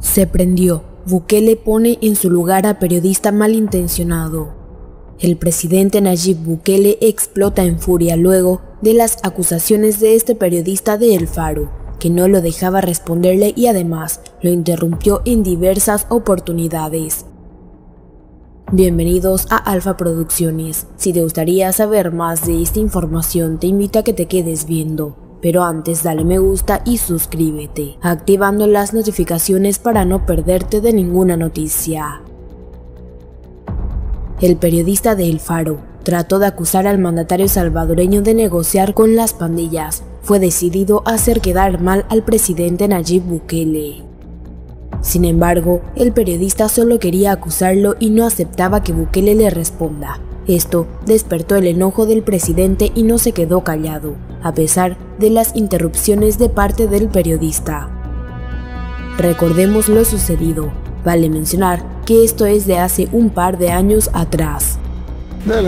Se prendió. Bukele pone en su lugar a periodista malintencionado. El presidente Nayib Bukele explota en furia luego de las acusaciones de este periodista de El Faro, que no lo dejaba responderle y además lo interrumpió en diversas oportunidades. Bienvenidos a Alfa Producciones. Si te gustaría saber más de esta información, te invito a que te quedes viendo. Pero antes dale me gusta y suscríbete, activando las notificaciones para no perderte de ninguna noticia. El periodista de El Faro trató de acusar al mandatario salvadoreño de negociar con las pandillas. Fue decidido hacer quedar mal al presidente Nayib Bukele. Sin embargo, el periodista solo quería acusarlo y no aceptaba que Bukele le responda. Esto despertó el enojo del presidente y no se quedó callado, a pesar de las interrupciones de parte del periodista. Recordemos lo sucedido. Vale mencionar que esto es de hace un par de años atrás. Dale.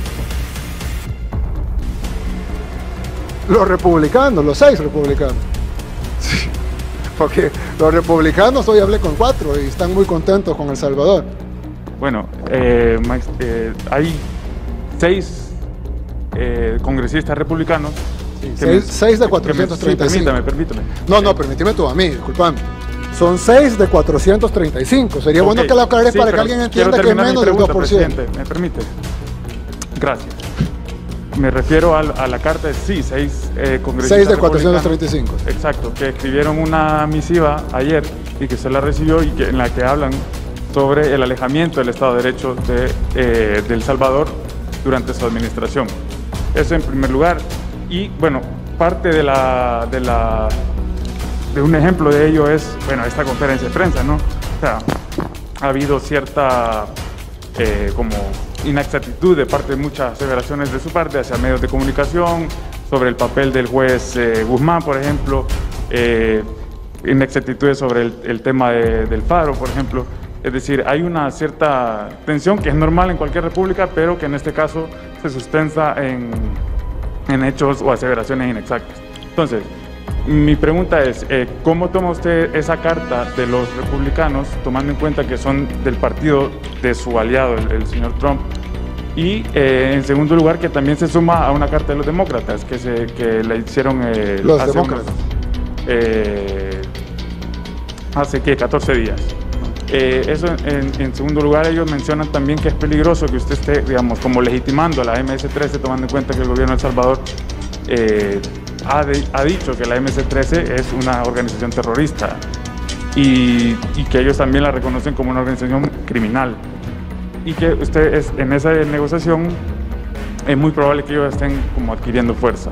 Los republicanos, los 6 republicanos. Sí, porque los republicanos, hoy hablé con 4 y están muy contentos con El Salvador. Bueno, Max, hay 6 congresistas republicanos. Sí, 6 de 435. Permítame. No, permíteme tú a mí, disculpame. Son 6 de 435. Sería bueno que lo aclares para que alguien entienda que es menos del 2%. Presidente, ¿me permite? Gracias. Me refiero a la carta de 6 congresistas 6 de 435. Exacto, que escribieron una misiva ayer y que se la recibió y en la que hablan sobre el alejamiento del Estado de Derecho de El Salvador durante su administración. Eso en primer lugar. Y bueno, parte de un ejemplo de ello es, bueno, esta conferencia de prensa, ¿no? O sea, ha habido cierta como inexactitud de parte de muchas aseveraciones de su parte hacia medios de comunicación, sobre el papel del juez Guzmán, por ejemplo, inexactitudes sobre el tema del Faro, por ejemplo. Es decir, hay una cierta tensión que es normal en cualquier república, pero que en este caso se sustenta en hechos o aseveraciones inexactas. Entonces, mi pregunta es, ¿cómo toma usted esa carta de los republicanos, tomando en cuenta que son del partido de su aliado, el señor Trump? Y en segundo lugar, que también se suma a una carta de los demócratas, que le hicieron los demócratas. Hace 14 días. Eso en segundo lugar, ellos mencionan también que es peligroso que usted esté, digamos, como legitimando a la MS-13, tomando en cuenta que el gobierno de El Salvador ha dicho que la MS-13 es una organización terrorista y que ellos también la reconocen como una organización criminal, y que usted en esa negociación es muy probable que ellos estén como adquiriendo fuerza.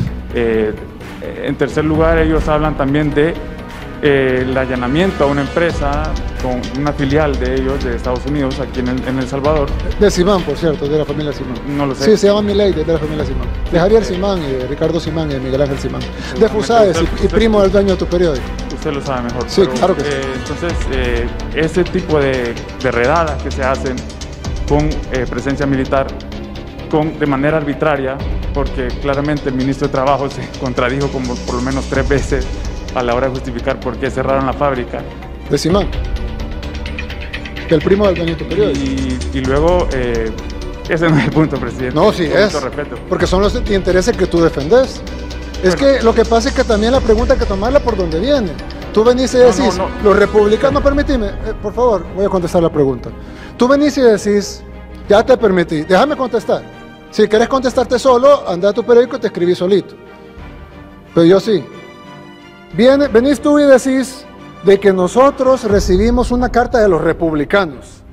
En tercer lugar, ellos hablan también de el allanamiento a una empresa con una filial de ellos de Estados Unidos aquí en El Salvador. De Simán, por cierto, de la familia Simán. No lo sé. Sí, se llama Milei, de la familia Simán. De Javier Simán, y de Ricardo Simán y de Miguel Ángel Simán. De Fusades y primo del dueño de tu periódico. Usted lo sabe mejor. Sí, claro que sí. Entonces, ese tipo de redadas que se hacen con presencia militar, de manera arbitraria, porque claramente el ministro de Trabajo se contradijo como por lo menos 3 veces a la hora de justificar por qué cerraron la fábrica. De Simán, que el primo del dueño de tu periódico. Y luego, ese no es el punto, presidente. No, sí es, respeto. Porque son los intereses que tú defendes. Es que lo que pasa es que también la pregunta hay que tomarla por donde viene. Tú venís y decís, los republicanos, permíteme, por favor, voy a contestar la pregunta. Tú venís y decís, ya te permití, déjame contestar. Si querés contestarte solo, anda a tu periódico y te escribí solito. Pero yo sí. Venís tú y decís de que nosotros recibimos una carta de los republicanos.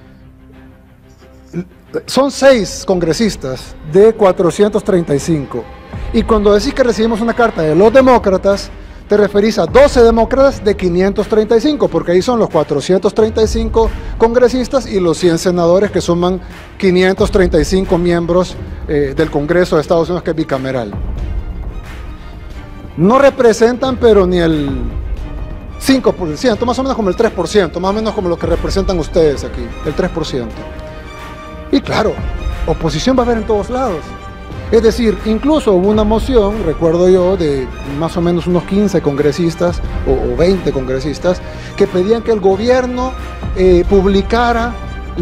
Son 6 congresistas de 435. Y cuando decís que recibimos una carta de los demócratas, te referís a 12 demócratas de 535, porque ahí son los 435 congresistas y los 100 senadores, que suman 535 miembros del Congreso de Estados Unidos, que es bicameral. No representan, pero ni el 5%, más o menos como el 3%, más o menos como lo que representan ustedes aquí, el 3%. Y claro, oposición va a haber en todos lados. Es decir, incluso hubo una moción, recuerdo yo, de más o menos unos 15 congresistas o 20 congresistas que pedían que el gobierno publicara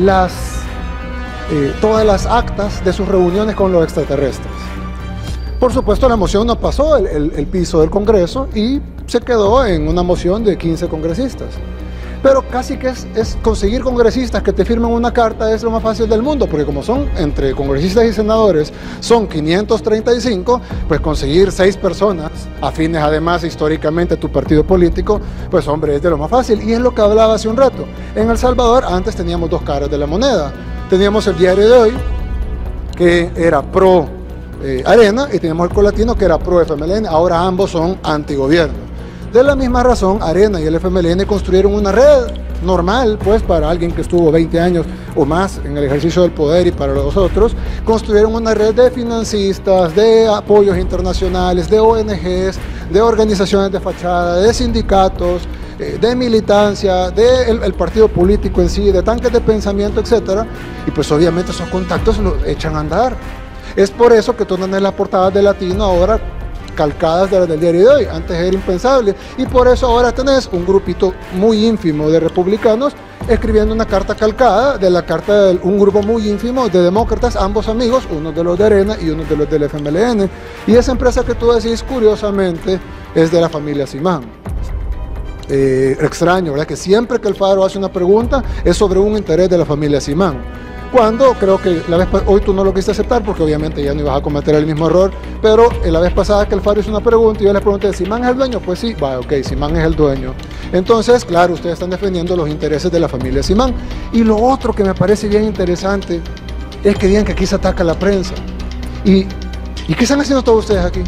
todas las actas de sus reuniones con los extraterrestres. Por supuesto, la moción no pasó el piso del Congreso y se quedó en una moción de 15 congresistas. Pero casi que es conseguir congresistas que te firmen una carta es lo más fácil del mundo, porque como son entre congresistas y senadores, son 535, pues conseguir 6 personas, afines además históricamente a tu partido político, pues hombre, es de lo más fácil. Y es lo que hablaba hace un rato. En El Salvador antes teníamos 2 caras de la moneda. Teníamos el Diario de Hoy, que era pro Arena, y teníamos el Colatino, que era pro FMLN. Ahora ambos son antigobierno. De la misma razón, Arena y el FMLN construyeron una red normal, pues para alguien que estuvo 20 años o más en el ejercicio del poder, y para los otros, construyeron una red de financistas, de apoyos internacionales, de ONGs, de organizaciones de fachada, de sindicatos, de militancia, del partido político en sí, de tanques de pensamiento, etc. Y pues obviamente esos contactos los echan a andar. Es por eso que tú tenés las portadas de Latino ahora calcadas de las del Diario de Hoy. Antes era impensable, y por eso ahora tenés un grupito muy ínfimo de republicanos escribiendo una carta calcada de la carta de un grupo muy ínfimo de demócratas, ambos amigos, uno de los de Arena y uno de los del FMLN. Y esa empresa que tú decís, curiosamente, es de la familia Simán. Extraño, ¿verdad? Que siempre que el Faro hace una pregunta es sobre un interés de la familia Simán. Cuando creo que hoy tú no lo quisiste aceptar porque obviamente ya no ibas a cometer el mismo error, pero la vez pasada que el Faro hizo una pregunta y yo les pregunté, ¿Simán es el dueño? Pues sí, va, ok, Simán es el dueño. Entonces, claro, ustedes están defendiendo los intereses de la familia Simán. Y lo otro que me parece bien interesante es que digan que aquí se ataca la prensa. ¿Y qué están haciendo todos ustedes aquí?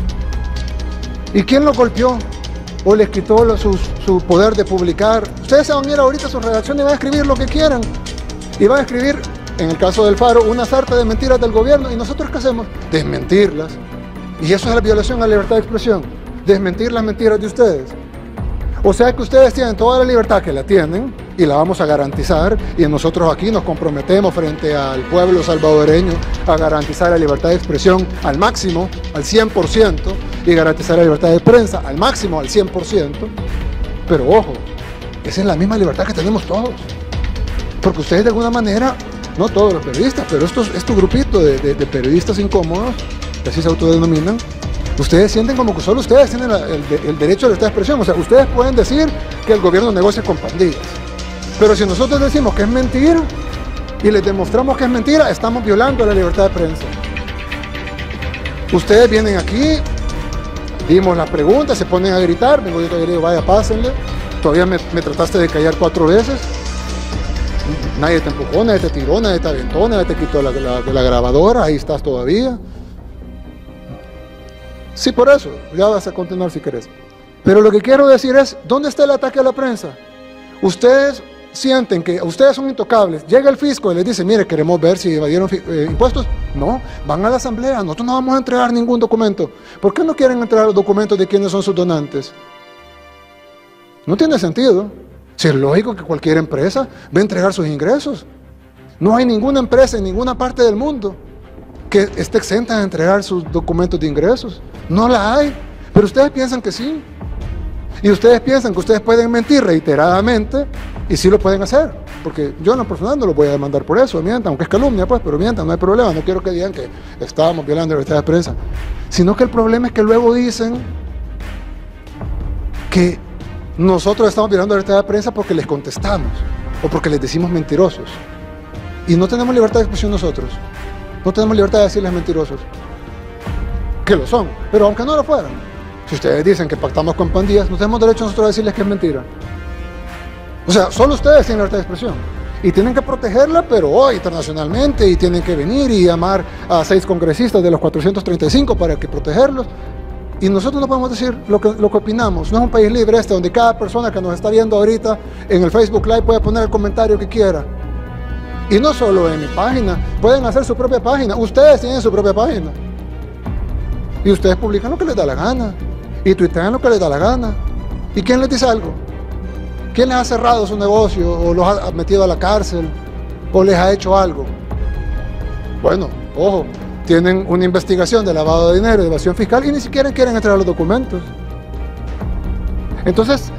¿Y quién los golpeó? ¿O les quitó su poder de publicar? Ustedes se van a ir ahorita a su redacción y van a escribir lo que quieran. Y van a escribir, en el caso del Faro, una sarta de mentiras del gobierno. ¿Y nosotros qué hacemos? Desmentirlas. Y eso es la violación a la libertad de expresión. Desmentir las mentiras de ustedes. O sea que ustedes tienen toda la libertad, que la tienen, y la vamos a garantizar, y nosotros aquí nos comprometemos frente al pueblo salvadoreño a garantizar la libertad de expresión al máximo, al 100%, y garantizar la libertad de prensa al máximo, al 100%. Pero ojo, esa es la misma libertad que tenemos todos. Porque ustedes de alguna manera, no todos los periodistas, pero este grupito de periodistas incómodos, que así se autodenominan, ustedes sienten como que solo ustedes tienen el derecho a la libertad de expresión. O sea, ustedes pueden decir que el gobierno negocia con pandillas, pero si nosotros decimos que es mentira y les demostramos que es mentira, estamos violando la libertad de prensa. Ustedes vienen aquí, dimos las preguntas, se ponen a gritar, vengo yo todavía digo, vaya, pásenle, todavía me trataste de callar 4 veces, nadie te empujó, nadie te tiró, nadie te aventó, nadie te quitó la grabadora, ahí estás todavía. Sí, por eso, ya vas a continuar si querés. Pero lo que quiero decir es, ¿dónde está el ataque a la prensa? Ustedes sienten que ustedes son intocables. Llega el fisco y les dice, mire, queremos ver si evadieron impuestos. No, van a la asamblea, nosotros no vamos a entregar ningún documento. ¿Por qué no quieren entregar los documentos de quiénes son sus donantes? No tiene sentido. Si es lógico que cualquier empresa va a entregar sus ingresos. No hay ninguna empresa en ninguna parte del mundo que esté exenta de entregar sus documentos de ingresos. No la hay, pero ustedes piensan que sí. Y ustedes piensan que ustedes pueden mentir reiteradamente y sí lo pueden hacer. Porque yo en lo personal no los voy a demandar por eso, mientan, aunque es calumnia, pues, pero mientan, no hay problema. No quiero que digan que estábamos violando la libertad de prensa. Sino que el problema es que luego dicen que nosotros estamos violando la libertad de prensa porque les contestamos o porque les decimos mentirosos. Y no tenemos libertad de expresión nosotros. No tenemos libertad de decirles mentirosos. Que lo son, pero aunque no lo fueran. Si ustedes dicen que pactamos con pandillas, no tenemos derecho nosotros a decirles que es mentira. O sea, solo ustedes tienen libertad de expresión. Y tienen que protegerla, pero hoy internacionalmente, y tienen que venir y llamar a 6 congresistas de los 435 para que protegerlos. Y nosotros no podemos decir lo que opinamos. No es un país libre donde cada persona que nos está viendo ahorita en el Facebook Live puede poner el comentario que quiera. Y no solo en mi página, pueden hacer su propia página. Ustedes tienen su propia página. Y ustedes publican lo que les da la gana. Y tuitean lo que les da la gana. ¿Y quién les dice algo? ¿Quién les ha cerrado su negocio o los ha metido a la cárcel o les ha hecho algo? Bueno, ojo, tienen una investigación de lavado de dinero, de evasión fiscal, y ni siquiera quieren entregar los documentos. Entonces,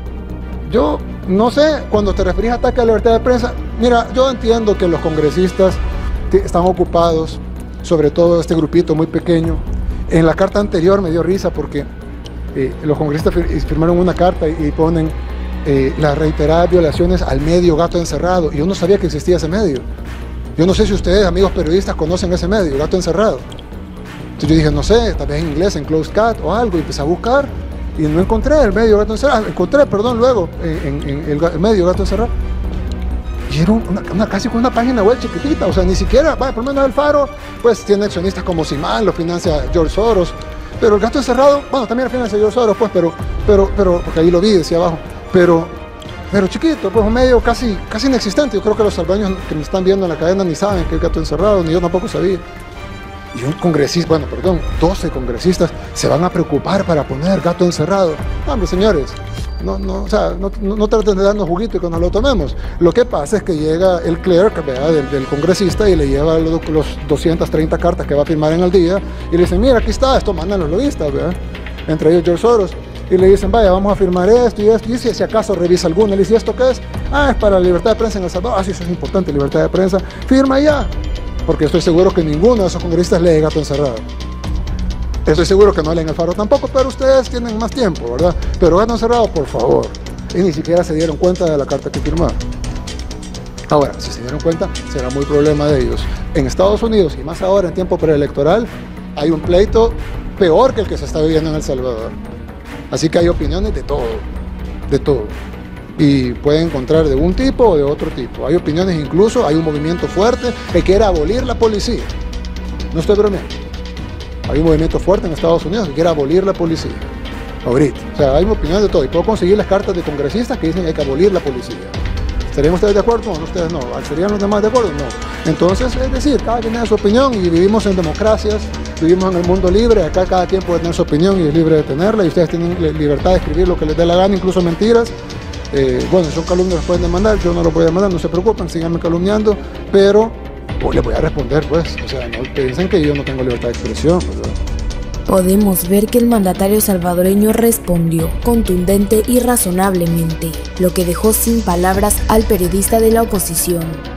yo no sé, cuando te referís a ataque a la libertad de prensa, mira, yo entiendo que los congresistas están ocupados, sobre todo este grupito muy pequeño. En la carta anterior me dio risa porque los congresistas firmaron una carta y ponen las reiteradas violaciones al medio Gato Encerrado, y yo no sabía que existía ese medio. Yo no sé si ustedes, amigos periodistas, conocen ese medio, Gato Encerrado. Entonces yo dije, no sé, tal vez en inglés, en Closed Cat o algo, y empecé a buscar y no encontré el medio Gato Encerrado. Encontré, perdón, luego en el medio Gato Encerrado. Y era casi con una página web chiquitita, o sea, ni siquiera, por lo menos el Faro, pues tiene accionistas como Simán, lo financia George Soros, pero el Gato Encerrado, bueno, también lo financia George Soros, pues, pero, porque ahí lo vi, decía abajo, pero chiquito, pues un medio casi inexistente. Yo creo que los salvadoreños que me están viendo en la cadena ni saben que es Gato Encerrado, ni yo tampoco sabía. Y un congresista, 12 congresistas se van a preocupar para poner Gato Encerrado. Hombre, señores, no traten de darnos juguito y que nos lo tomemos. Lo que pasa es que llega el clerk, ¿verdad?, del congresista, y le lleva los 230 cartas que va a firmar en el día, y le dicen, mira, aquí está, esto mandan los lobistas, ¿verdad?, entre ellos George Soros. Y le dicen, vaya, vamos a firmar esto y esto, y si acaso revisa alguna, le dice, ¿esto qué es? Ah, es para la libertad de prensa en El Salvador. Ah, sí, eso es importante, libertad de prensa, firma ya, porque estoy seguro que ninguno de esos congresistas lee Gato Encerrado. Estoy seguro que no leen el Faro tampoco, pero ustedes tienen más tiempo, ¿verdad? Pero Gato Encerrado, por favor. Y ni siquiera se dieron cuenta de la carta que firmaron. Ahora, si se dieron cuenta, será muy problema de ellos. En Estados Unidos, y más ahora en tiempo preelectoral, hay un pleito peor que el que se está viviendo en El Salvador. Así que hay opiniones de todo, y pueden encontrar de un tipo o de otro tipo. Hay opiniones, incluso hay un movimiento fuerte que quiere abolir la policía. No estoy bromeando. Hay un movimiento fuerte en Estados Unidos que quiere abolir la policía, ahorita. O sea, hay opiniones de todo, y puedo conseguir las cartas de congresistas que dicen que hay que abolir la policía. ¿Estarían ustedes de acuerdo? No, ustedes no. ¿Serían los demás de acuerdo? No. Entonces, es decir, cada quien tiene su opinión, y vivimos en democracias, vivimos en el mundo libre. Acá cada quien puede tener su opinión y es libre de tenerla, y ustedes tienen libertad de escribir lo que les dé la gana, incluso mentiras. Bueno, si son calumnias, los pueden demandar, yo no lo voy a demandar, no se preocupen, síganme calumniando, pero pues les voy a responder, pues. O sea, no piensen que yo no tengo libertad de expresión, ¿verdad? Podemos ver que el mandatario salvadoreño respondió contundente y razonablemente, lo que dejó sin palabras al periodista de la oposición.